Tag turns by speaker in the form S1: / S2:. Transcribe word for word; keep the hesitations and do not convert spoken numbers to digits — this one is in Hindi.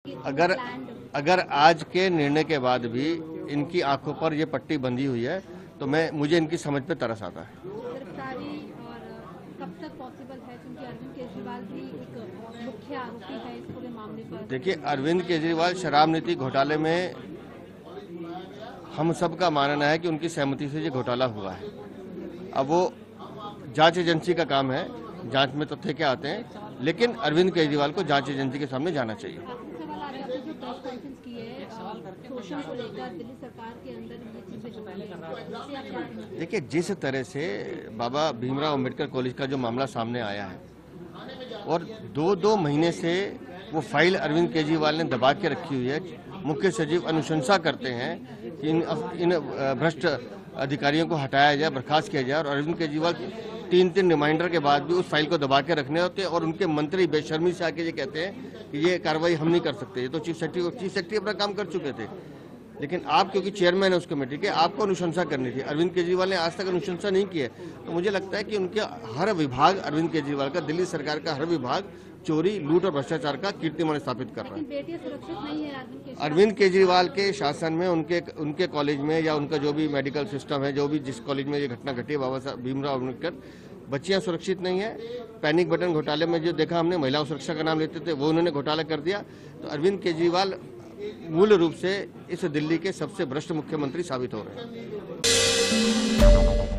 S1: अगर अगर आज के निर्णय के बाद भी इनकी आंखों पर ये पट्टी बंधी हुई है तो मैं मुझे इनकी समझ पे तरस आता है।
S2: गिरफ्तारी और कब तक पॉसिबल है, क्योंकि अरविंद केजरीवाल भी एक मुख्य आरोपी है इस पूरे मामले पर। देखिए,
S1: अरविंद केजरीवाल शराब नीति घोटाले में हम सब का मानना है कि उनकी सहमति से ये घोटाला हुआ है। अब वो जांच एजेंसी का काम है, जांच में तथ्य क्या आते हैं, लेकिन अरविंद केजरीवाल को जांच एजेंसी के सामने जाना चाहिए। देखिए, जिस तरह से बाबा भीमराव अंबेडकर कॉलेज का जो मामला सामने आया है और दो दो महीने से वो फाइल अरविंद केजरीवाल ने दबा के रखी हुई है, मुख्य सचिव अनुशंसा करते हैं कि इन इन भ्रष्ट अधिकारियों को हटाया जाए, बर्खास्त किया जाए, और अरविंद केजरीवाल तीन तीन रिमाइंडर के बाद भी उस फाइल को दबा के रखने होते हैं और उनके मंत्री बेशर्मी से आके ये कहते हैं कि ये कार्रवाई हम नहीं कर सकते। ये तो चीफ सेक्रेटरी चीफ सेक्रेटरी अपना काम कर चुके थे, लेकिन आप क्योंकि चेयरमैन है उस कमेटी के, आपको अनुशंसा करनी थी। अरविंद केजरीवाल ने आज तक अनुशंसा नहीं की है, तो मुझे लगता है कि उनके हर विभाग, अरविंद केजरीवाल का, दिल्ली सरकार का हर विभाग चोरी, लूट और भ्रष्टाचार का कीर्तिमान स्थापित कर रहा है।
S2: बेटियां सुरक्षित नहीं है
S1: अरविंद केजरीवाल के शासन में, उनके उनके कॉलेज में या उनका जो भी मेडिकल सिस्टम है, जो भी जिस कॉलेज में ये घटना घटी है, बाबा साहब भीमराव अम्बेडकर, बच्चियां सुरक्षित नहीं है। पैनिक बटन घोटाले में जो देखा हमने, महिला सुरक्षा का नाम लेते थे, वो उन्होंने घोटाला कर दिया। तो अरविंद केजरीवाल मूल रूप से इस दिल्ली के सबसे भ्रष्ट मुख्यमंत्री साबित हो रहे हैं।